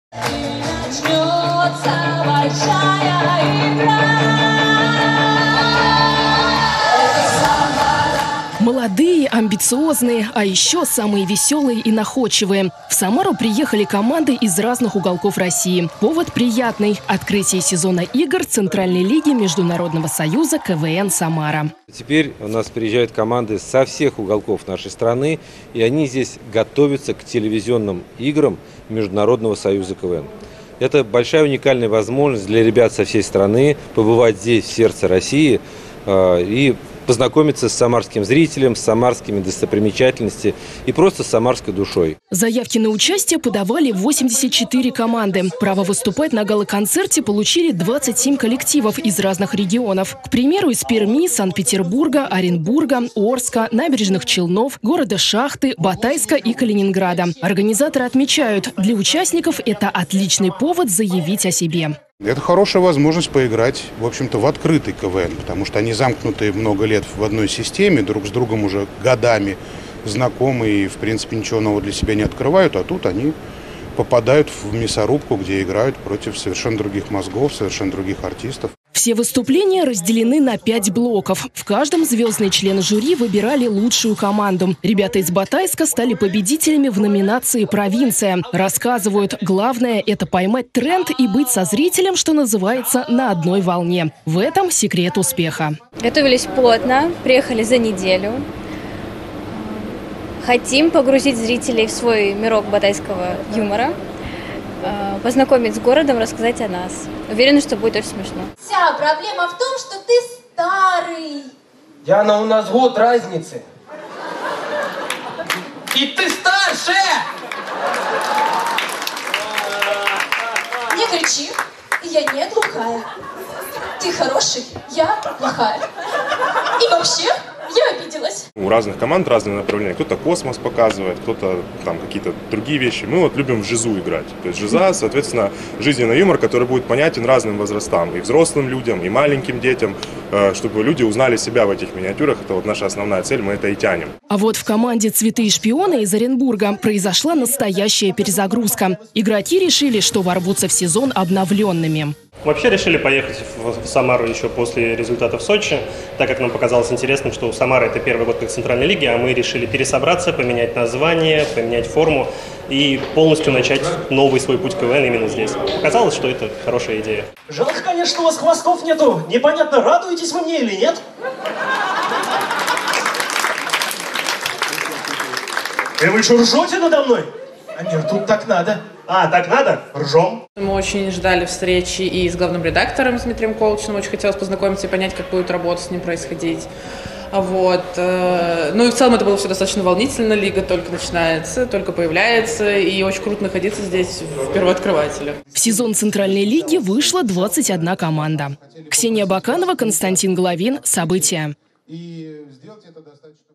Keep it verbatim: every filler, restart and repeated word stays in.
Начнется большая игра. Молодые, амбициозные, а еще самые веселые и находчивые. В Самару приехали команды из разных уголков России. Повод приятный – открытие сезона игр Центральной лиги Международного союза КВН «Самара». Теперь у нас приезжают команды со всех уголков нашей страны, и они здесь готовятся к телевизионным играм Международного союза КВН. Это большая уникальная возможность для ребят со всей страны побывать здесь, в сердце России, и познакомиться с самарским зрителем, с самарскими достопримечательностями и просто с самарской душой. Заявки на участие подавали восемьдесят четыре команды. Право выступать на гала-концерте получили двадцать семь коллективов из разных регионов. К примеру, из Перми, Санкт-Петербурга, Оренбурга, Орска, Набережных Челнов, города Шахты, Батайска и Калининграда. Организаторы отмечают, для участников это отличный повод заявить о себе. Это хорошая возможность поиграть, в общем-то, в открытый КВН, потому что они замкнуты много лет в одной системе, друг с другом уже годами знакомы и, в принципе, ничего нового для себя не открывают, а тут они попадают в мясорубку, где играют против совершенно других мозгов, совершенно других артистов. Все выступления разделены на пять блоков. В каждом звездные члены жюри выбирали лучшую команду. Ребята из Батайска стали победителями в номинации «Провинция». Рассказывают, главное – это поймать тренд и быть со зрителем, что называется, на одной волне. В этом секрет успеха. Готовились плотно, приехали за неделю. Хотим погрузить зрителей в свой мирок батайского юмора, познакомить с городом, рассказать о нас. Уверена, что будет очень смешно. Вся проблема в том, что ты старый. Диана, у нас год разницы. И ты старше! Не кричи, я не глухая. Ты хороший, я плохая. И вообще, я обиделась. У разных команд разные направления. Кто-то космос показывает, кто-то там какие-то другие вещи. Мы вот любим в жизу играть. То есть жиза, соответственно, жизненный юмор, который будет понятен разным возрастам. И взрослым людям, и маленьким детям, чтобы люди узнали себя в этих миниатюрах. Это вот наша основная цель, мы это и тянем. А вот в команде «Цветы и шпионы» из Оренбурга произошла настоящая перезагрузка. Игроки решили, что ворвутся в сезон обновленными. Вообще решили поехать в Самару еще после результатов Сочи, так как нам показалось интересным, что у Самары это первый год как Центральной лиги, а мы решили пересобраться, поменять название, поменять форму и полностью начать новый свой путь КВН именно здесь. Показалось, что это хорошая идея. Жалко, конечно, у вас хвостов нету. Непонятно, радуетесь вы мне или нет? И вы что, ржете надо мной? А нет, тут так надо. А, так надо? Ржем. Мы очень ждали встречи и с главным редактором, с Дмитрием Колчиным. Очень хотелось познакомиться и понять, как будет работа с ним происходить. Вот. Ну и в целом это было все достаточно волнительно. Лига только начинается, только появляется. И очень круто находиться здесь в первооткрывателе. В сезон Центральной лиги вышла двадцать одна команда. Ксения Баканова, Константин Головин. События. И сделать это достаточно...